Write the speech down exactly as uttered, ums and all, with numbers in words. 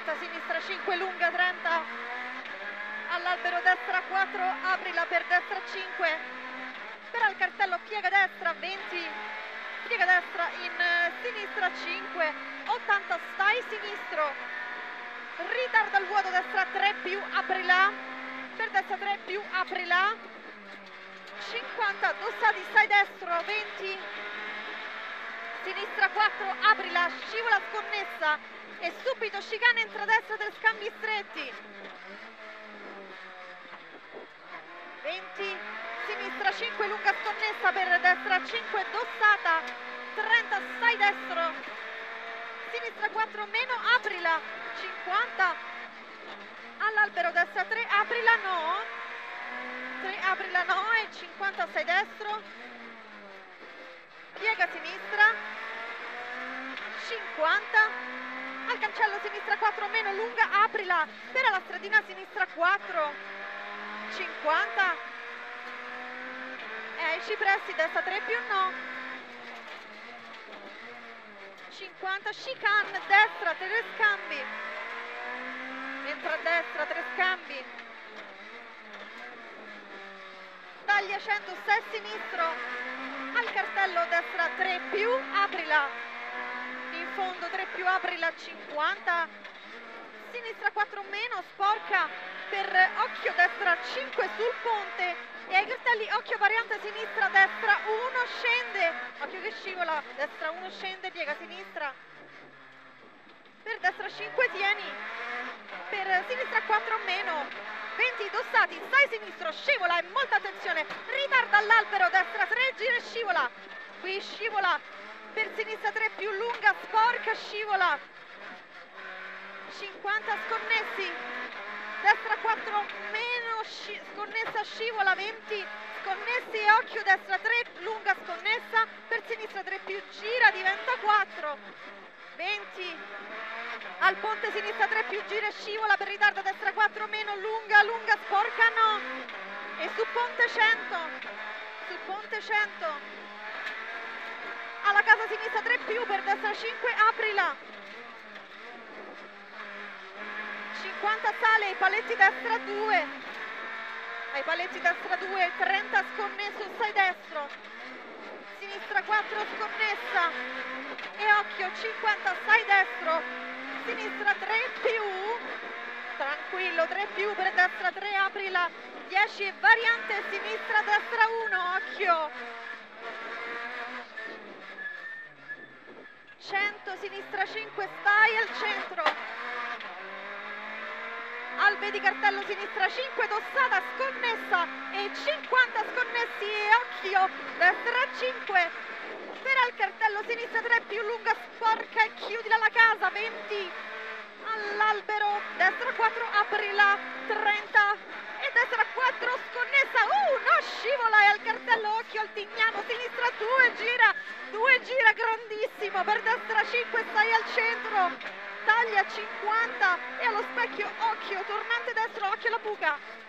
cinquanta, sinistra cinque, lunga trenta, all'albero destra quattro, aprila per destra cinque, per al cartello piega destra venti, piega destra in sinistra cinque, ottanta, stai sinistro, ritarda il vuoto destra tre più, aprila, per destra tre più, aprila, cinquanta, dossati, stai destro, venti, sinistra quattro, aprila, scivola sconnessa e subito chicane entra destra per scambi stretti, venti, sinistra cinque, lunga sconnessa per destra cinque, dossata, trenta, stai destro, sinistra quattro meno, aprila, cinquanta, all'albero destra tre, aprila no, tre, aprila no e cinquanta, stai destro, piega sinistra, cinquanta, al cancello sinistra quattro meno, lunga, aprila, per la stradina sinistra quattro, cinquanta, e ai cipressi destra tre più no, cinquanta, chicane destra, tre scambi, entra a destra, tre scambi, taglia cento, stai sinistro, al cartello destra tre più, aprila, in fondo tre più, aprila, cinquanta, sinistra quattro meno, sporca, per occhio destra cinque sul ponte e ai cartelli occhio variante sinistra, destra uno, scende, occhio che scivola, destra uno scende, piega sinistra, per destra cinque tieni, per sinistra quattro meno, venti, dossati, stai sinistro, scivola e molta attenzione, ritarda all'albero, destra tre, gira e scivola, qui scivola, per sinistra tre più, lunga, sporca, scivola, cinquanta, sconnessi, destra quattro meno, sci sconnessa, scivola, venti, sconnessi e occhio, destra tre, lunga, sconnessa, per sinistra tre più, gira, diventa quattro, venti, al ponte sinistra tre più, gira e scivola, per ritardo destra quattro meno, lunga, lunga, sporca no, e su ponte cento, su ponte cento, alla casa sinistra tre più, per destra cinque, aprila, cinquanta, sale, ai paletti destra due, ai paletti destra due, trenta, sconnesso, stai destro, sinistra quattro, sconnessa, e occhio, cinquanta, stai destro, sinistra tre più, tranquillo, tre più, per destra tre, aprila, dieci e variante, sinistra, destra uno, occhio, cento, sinistra cinque, stai al centro, albe di cartello sinistra cinque, dossata, sconnessa e cinquanta, sconnessi e occhio, destra cinque, per al cartello sinistra tre più, lunga, sporca e chiudila la casa, venti, all'albero, destra quattro, aprila, trenta e destra quattro, sconnessa, uh, no, scivola e al cartello, occhio al tignano, sinistra due, gira, due, gira, grandissimo, per destra cinque, stai al centro, taglia cinquanta e allo specchio, occhio, tornante destro, occhio alla buca,